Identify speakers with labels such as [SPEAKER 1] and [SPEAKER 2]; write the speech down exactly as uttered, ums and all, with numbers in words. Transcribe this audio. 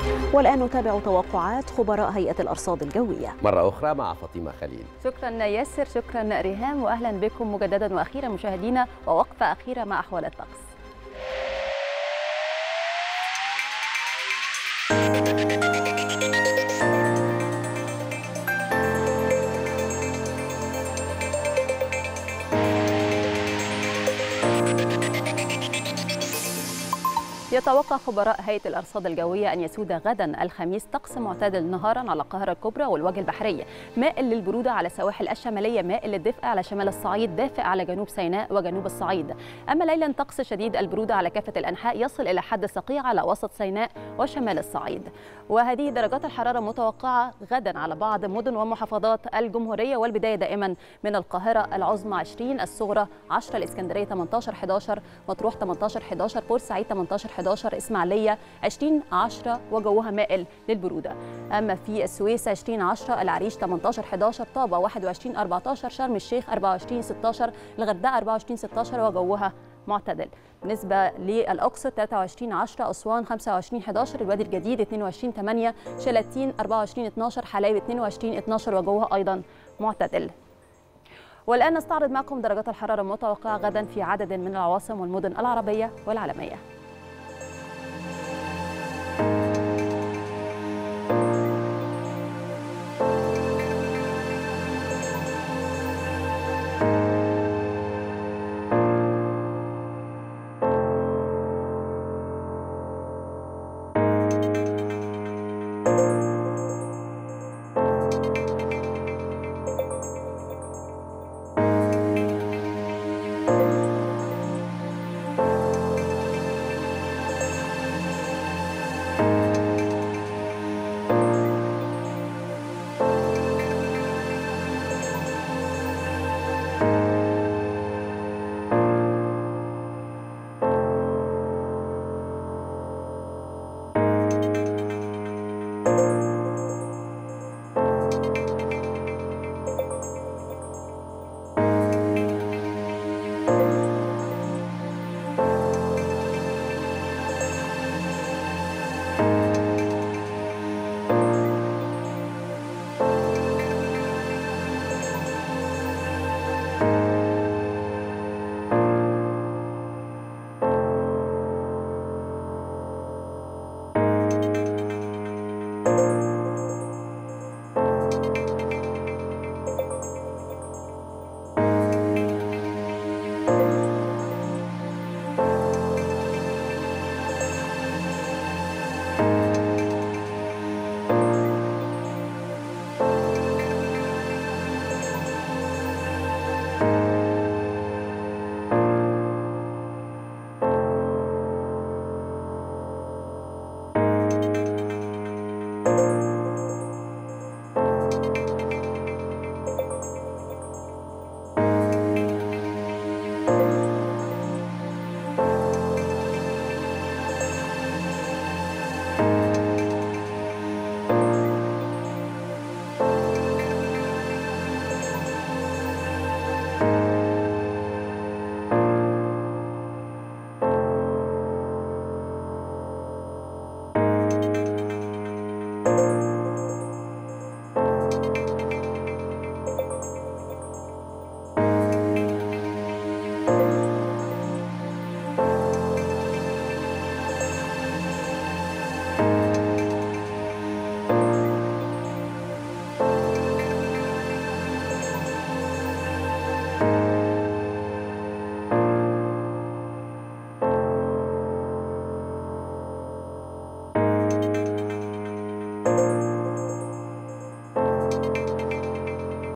[SPEAKER 1] والآن نتابع توقعات خبراء هيئة الأرصاد الجوية
[SPEAKER 2] مرة أخرى مع فاطمة خليل.
[SPEAKER 3] شكرا ياسر، شكرا ريهام، وأهلا بكم مجددا وأخيرا مشاهدينا ووقفة أخيرة مع أحوال الطقس. يتوقع خبراء هيئة الأرصاد الجوية أن يسود غدا الخميس طقس معتدل نهارا على القاهرة الكبرى والوجه البحرية، مائل للبرودة على السواحل الشمالية، مائل للدفء على شمال الصعيد، دافئ على جنوب سيناء وجنوب الصعيد. أما ليلا طقس شديد البرودة على كافة الأنحاء يصل إلى حد صقيع على وسط سيناء وشمال الصعيد. وهذه درجات الحرارة متوقعة غدا على بعض مدن ومحافظات الجمهورية، والبداية دائما من القاهرة العظمى عشرين، الصغرى عشرة، الإسكندرية ثمانية عشر أحد عشر، مطروح ثمانية عشر أحد عشر، بورسعيد ثمانية عشر أحد عشر، إسماعيلية عشرين عشرة وجوها مائل للبرودة. أما في السويس عشرين عشرة، العريش ثمانية عشر أحد عشر، طابة واحد وعشرين أربعة عشر، شرم الشيخ أربعة وعشرين ستة عشر، الغردقة أربعة وعشرين ستة عشر وجوها معتدل. بالنسبة للأقصر ثلاثة وعشرين عشرة، أسوان خمسة وعشرين أحد عشر، الوادي الجديد اثنين وعشرين ثمانية، شلاتين أربعة وعشرين اثنا عشر، حلايب اثنين وعشرين اثنا عشر وجوها أيضا معتدل. والآن نستعرض معكم درجات الحرارة المتوقعة غدا في عدد من العواصم والمدن العربية والعالمية.